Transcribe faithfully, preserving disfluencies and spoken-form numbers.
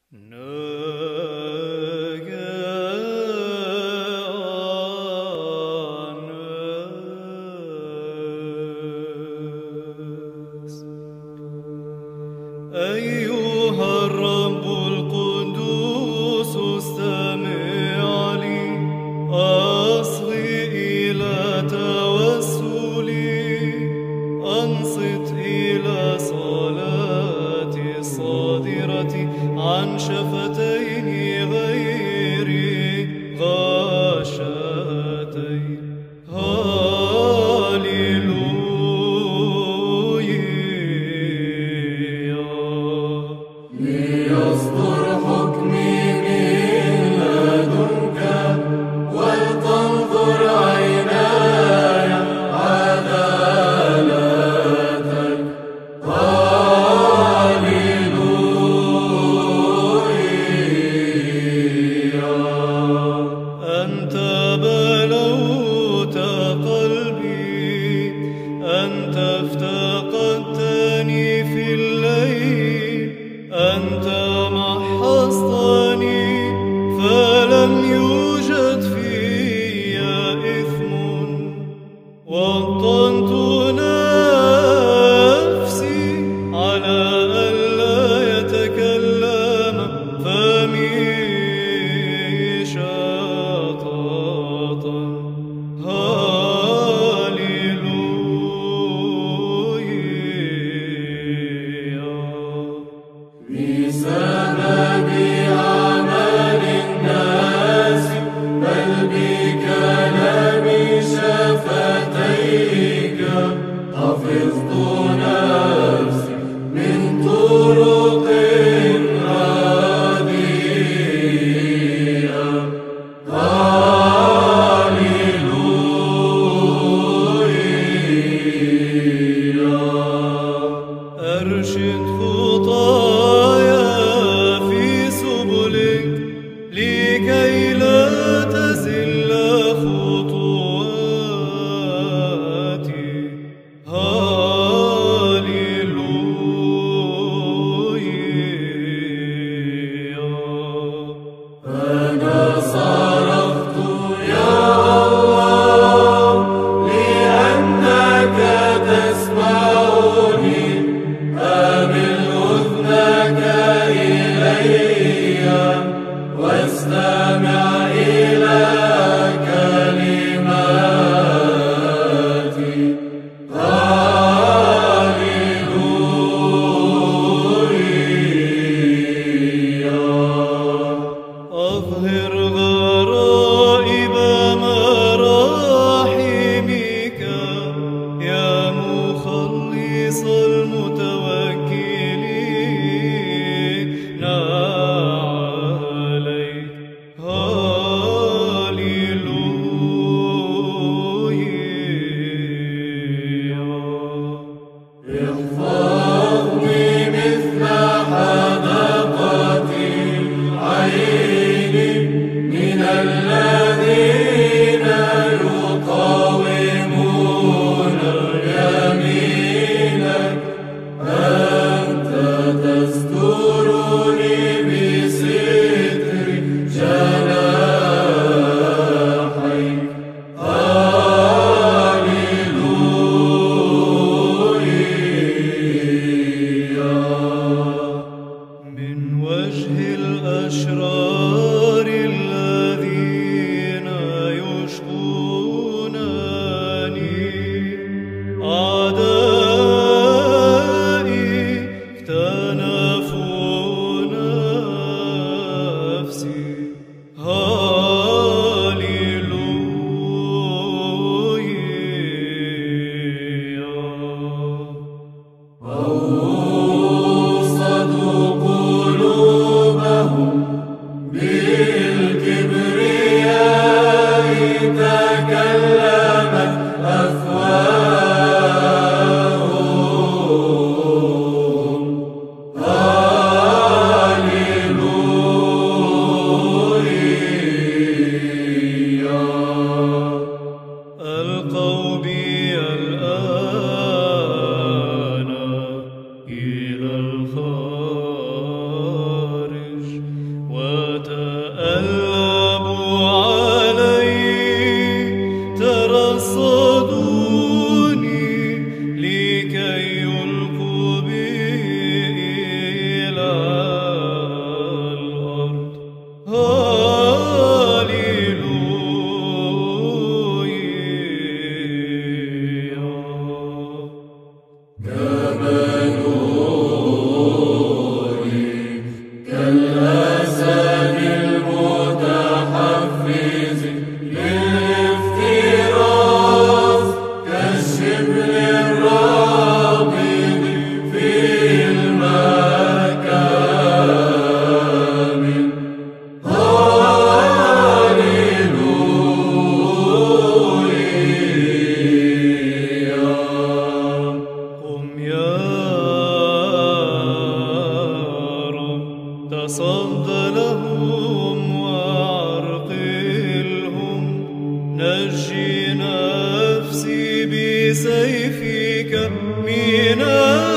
ناس أيها الرب القدوس استمع لي، أصغي إلى توسلي، أنصت إلى صلاتي الصادرة عن شفتين غير غاشتين. هاليلويا. ليصدر حكمي من لدنك، ولتنظر عيناي عدالتك. هاليلويا. أنت بلوت قلبي، أنت افتقدتني في الليل، أنت محصتني فلم يوجد في إثم، وطنت نفسي على ألا يتكلم فمي شططا. هاليلويا. بسبب عمل الناس، بل بكلام شفتيك، حفظت نفسي من طرق رديئة. هاليلويا. أرشد خطايا في سبلك، لكي لا تزل خطواتي. هاليلويا. أنا صرخت يا الله، لأنك تسمعني. أمل أذنك إلي، واستمع إلى كلماتي. هاليلويا. أظهر غرائب مراحمك يا مخلص المتوكلين عليك. هاليلويا. احفظني مثل حدقة العين من الذين يقاومون يمينك. أنت تسترني بستر جناحيك. هاليلويا. من وجه الأشرار الذين يشقونني، أعدائي اكتنفوا نفسي. هاليلويا. أوصدوا قلوبهم تصد لهم وعرقلهم. نجي نفسي بسيفك من